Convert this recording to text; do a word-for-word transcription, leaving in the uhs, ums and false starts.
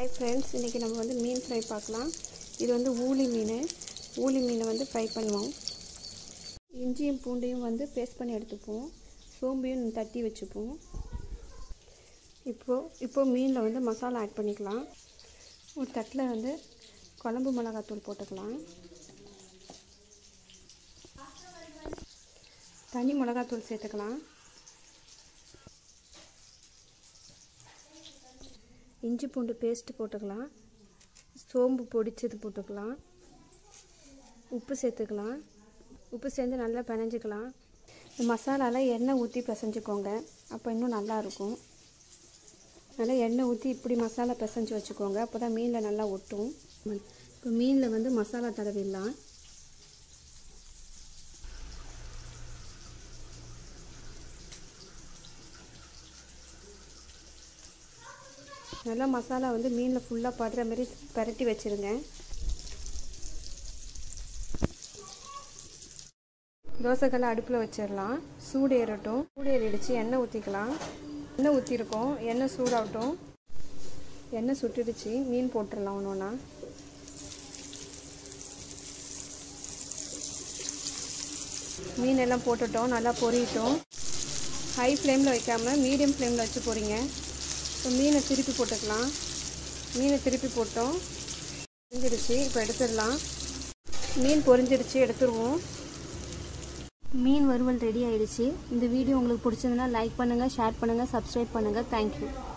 hi friends इनके நம்ம வந்து மீன் ஃப்ரை பார்க்கலாம் இது வந்து ஊளி மீன் ஊளி மீனை வந்து ஃப்ரை பண்ணுவோம் இஞ்சியும் பூண்டையும் வந்து பேஸ்ட் பண்ணி எடுத்துப்போம் சோம்பையும் தட்டி வச்சுப்போம் இப்போ இப்போ மீன்ல வந்து மசாலா ஆட் பண்ணிக்கலாம் ஒரு தட்டில் வந்து குழம்பு மிளகாய் தூள் போட்டுக்கலாம் தனி மிளகாய் தூள் சேர்த்துக்கலாம் இஞ்சி பூண்டு பேஸ்ட் போட்டுக்கலாம் சோம்பு பொடிச்சது போட்டுக்கலாம் உப்பு சேர்த்துக்கலாம் உப்பு சேர்த்து நல்லா பிணைஞ்சிக்கலாம் மசாலால எண்ணெய் ஊற்றி பிசைஞ்சுக்கோங்க அப்போ இன்னும் நல்லா இருக்கும் நல்லா எண்ணெய் ஊற்றி இப்படி மசாலா பிசைஞ்சு வச்சுக்கோங்க அப்போ தான் மீனில் நல்லா ஒட்டும் இப்போ மீனில் வந்து மசாலா தடவிடலாம் நல்லா மசாலா வந்து மீனில் ஃபுல்லாக படுற மாதிரி பரட்டி வச்சுருங்க தோசைக்கல்லை அடுப்பில் வச்சிடலாம் சூடு ஏறட்டும் சூடு ஏறிடுச்சு எண்ணெய் ஊற்றிக்கலாம் எண்ணெய் ஊற்றிருக்கோம் எண்ணெய் சூடாகட்டும் எண்ணெய் சுட்டுடுச்சு மீன் போட்டுடலாம் ஒன்று ஒன்றா மீன் எல்லாம் போட்டுட்டோம் நல்லா பொரியட்டும் ஹை ஃப்ளேமில் வைக்காமல் மீடியம் ஃப்ளேமில் வச்சு போகிறீங்க இப்போ மீனை திருப்பி போட்டுக்கலாம் மீனை திருப்பி போட்டோம் பொரிஞ்சிடுச்சு இப்போ எடுத்துடலாம் மீன் பொரிஞ்சிடுச்சு எடுத்துருவோம் மீன் வறுவல் ரெடி ஆயிடுச்சு இந்த வீடியோ உங்களுக்கு பிடிச்சதுன்னா லைக் பண்ணுங்கள் ஷேர் பண்ணுங்கள் சப்ஸ்கிரைப் பண்ணுங்கள் தேங்க்யூ